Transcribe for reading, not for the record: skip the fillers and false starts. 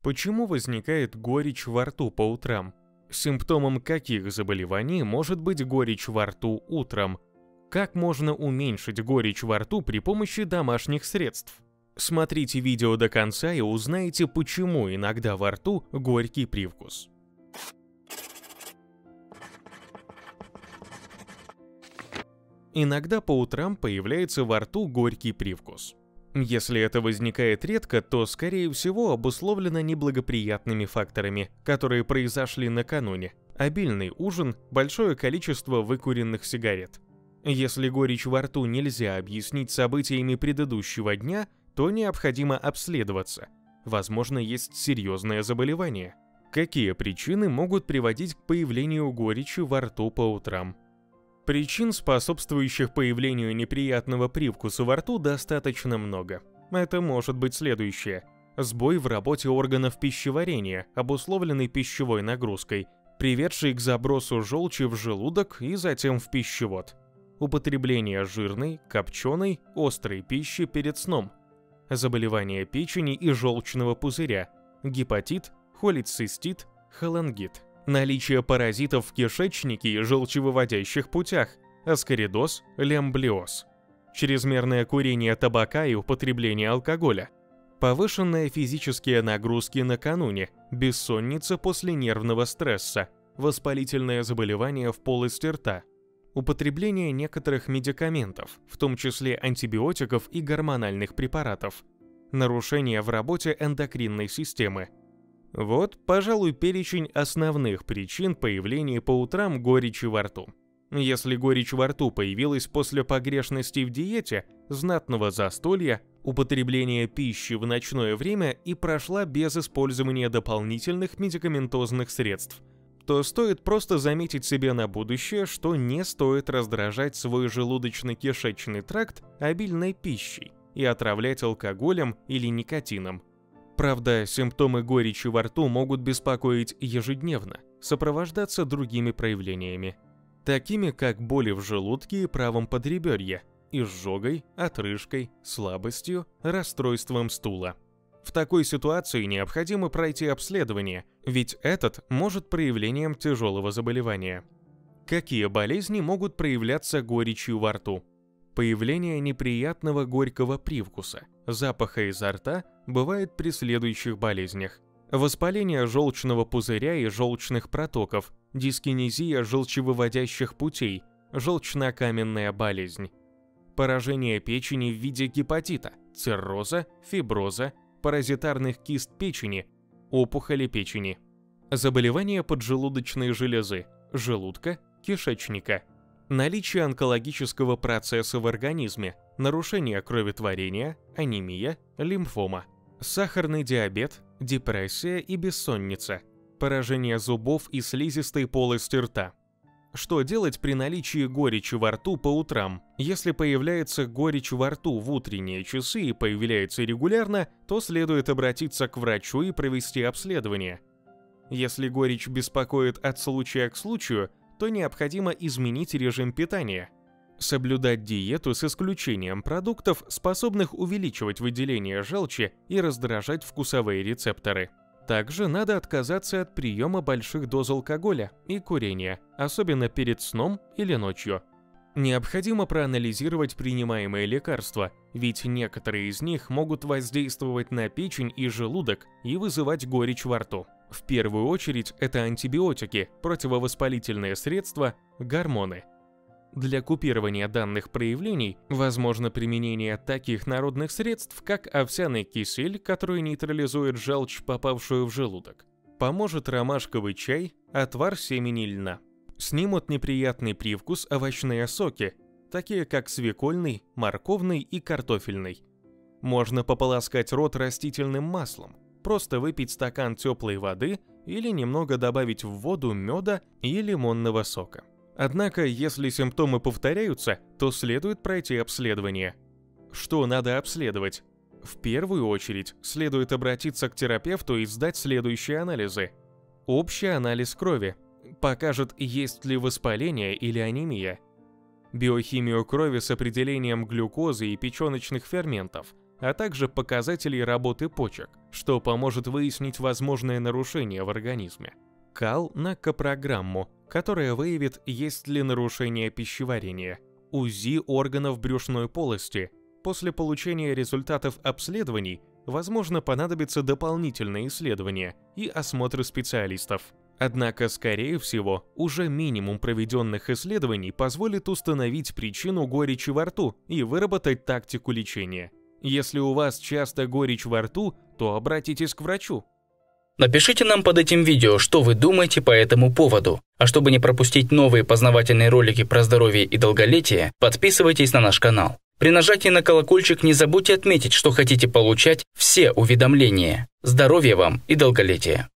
Почему возникает горечь во рту по утрам? Симптомом каких заболеваний может быть горечь во рту утром? Как можно уменьшить горечь во рту при помощи домашних средств? Смотрите видео до конца и узнаете, почему иногда во рту горький привкус. Иногда по утрам появляется во рту горький привкус. Если это возникает редко, то, скорее всего, обусловлено неблагоприятными факторами, которые произошли накануне. Обильный ужин, большое количество выкуренных сигарет. Если горечь во рту нельзя объяснить событиями предыдущего дня, то необходимо обследоваться. Возможно, есть серьезное заболевание. Какие причины могут приводить к появлению горечи во рту по утрам? Причин, способствующих появлению неприятного привкуса во рту, достаточно много. Это может быть следующее. Сбой в работе органов пищеварения, обусловленный пищевой нагрузкой, приведший к забросу желчи в желудок и затем в пищевод. Употребление жирной, копченой, острой пищи перед сном. Заболевания печени и желчного пузыря, гепатит, холецистит, холангит. Наличие паразитов в кишечнике и желчевыводящих путях, аскаридоз, лямблиоз. Чрезмерное курение табака и употребление алкоголя. Повышенные физические нагрузки накануне, бессонница после нервного стресса, воспалительное заболевание в полости рта. Употребление некоторых медикаментов, в том числе антибиотиков и гормональных препаратов. Нарушение в работе эндокринной системы. Вот, пожалуй, перечень основных причин появления по утрам горечи во рту. Если горечь во рту появилась после погрешности в диете, знатного застолья, употребления пищи в ночное время и прошла без использования дополнительных медикаментозных средств, то стоит просто заметить себе на будущее, что не стоит раздражать свой желудочно-кишечный тракт обильной пищей и отравлять алкоголем или никотином. Правда, симптомы горечи во рту могут беспокоить ежедневно, сопровождаться другими проявлениями, такими как боли в желудке и правом подреберье, изжогой, отрыжкой, слабостью, расстройством стула. В такой ситуации необходимо пройти обследование, ведь этот может проявлением тяжелого заболевания. Какие болезни могут проявляться горечью во рту? Появление неприятного горького привкуса, запаха изо рта бывает при следующих болезнях. Воспаление желчного пузыря и желчных протоков, дискинезия желчевыводящих путей, желчнокаменная болезнь. Поражение печени в виде гепатита, цирроза, фиброза, паразитарных кист печени, опухоли печени. Заболевания поджелудочной железы, желудка, кишечника. Наличие онкологического процесса в организме, нарушение кроветворения, анемия, лимфома, сахарный диабет, депрессия и бессонница, поражение зубов и слизистой полости рта. Что делать при наличии горечи во рту по утрам? Если появляется горечь во рту в утренние часы и появляется регулярно, то следует обратиться к врачу и провести обследование. Если горечь беспокоит от случая к случаю, то необходимо изменить режим питания. Соблюдать диету с исключением продуктов, способных увеличивать выделение желчи и раздражать вкусовые рецепторы. Также надо отказаться от приема больших доз алкоголя и курения, особенно перед сном или ночью. Необходимо проанализировать принимаемые лекарства, ведь некоторые из них могут воздействовать на печень и желудок и вызывать горечь во рту. В первую очередь это антибиотики, противовоспалительные средства, гормоны. Для купирования данных проявлений возможно применение таких народных средств, как овсяный кисель, который нейтрализует желчь, попавшую в желудок. Поможет ромашковый чай, отвар семени льна. Снимут неприятный привкус овощные соки, такие как свекольный, морковный и картофельный. Можно пополоскать рот растительным маслом, просто выпить стакан теплой воды или немного добавить в воду меда и лимонного сока. Однако, если симптомы повторяются, то следует пройти обследование. Что надо обследовать? В первую очередь, следует обратиться к терапевту и сдать следующие анализы. Общий анализ крови покажет, есть ли воспаление или анемия. Биохимию крови с определением глюкозы и печеночных ферментов, а также показателей работы почек, что поможет выяснить возможное нарушение в организме. КАЛ на копрограмму, которая выявит, есть ли нарушение пищеварения. УЗИ органов брюшной полости. После получения результатов обследований, возможно, понадобится дополнительное исследование и осмотр специалистов. Однако, скорее всего, уже минимум проведенных исследований позволит установить причину горечи во рту и выработать тактику лечения. Если у вас часто горечь во рту, то обратитесь к врачу. Напишите нам под этим видео, что вы думаете по этому поводу. А чтобы не пропустить новые познавательные ролики про здоровье и долголетие, подписывайтесь на наш канал. При нажатии на колокольчик не забудьте отметить, что хотите получать все уведомления. Здоровья вам и долголетия!